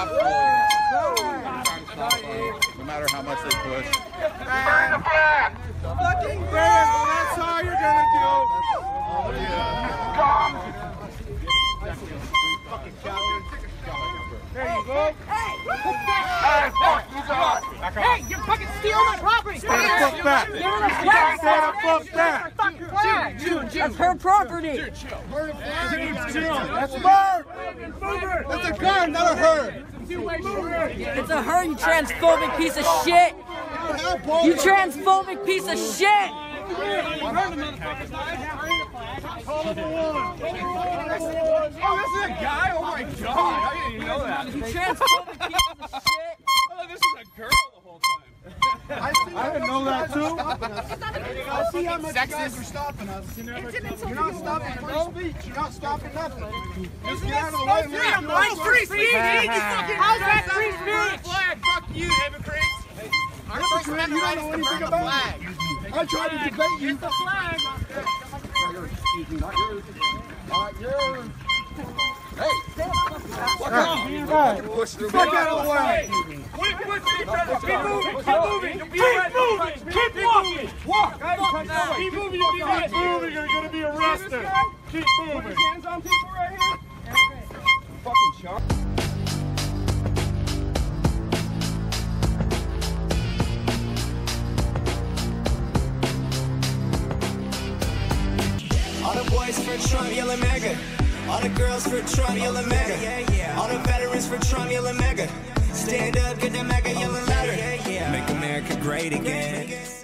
No matter how much they push. Fucking bam! That's all you're gonna do. Oh yeah. There you go. Hey, you're fucking stealing my property! Stand the fuck back. Stand the fuck back. That's her property! That's a bird. That's a gun, not a herd. It's a her, you transphobic piece of shit! You transphobic piece of shit! Oh, this is a guy? Oh my god, I didn't even know that. You transphobic piece of shit! I thought this was a girl the whole time. I didn't know that too. I see how much you guys are stopping us. You're not stopping free speech. You're not stopping nothing. Just get out of the way. It's free speech! How's that free speech? Flag. Fuck you, hypocrites. Hypocrite, you don't know anything about it. I tried to debate you. It's the flag. Excuse me, not yours. Not yours. Hey! Fuck out of the way! Keep moving! Keep moving! Keep walking! Walk! Keep moving! You'll be arrested! You're gonna be arrested! Keep moving! Put your hands on people right here! Fucking shot! All the boys for Trump yelling MAGA. All the girls for Trump yelling MAGA. All the veterans for Trump yelling MAGA. Stand up, get that MAGA yelling louder. Make America great again.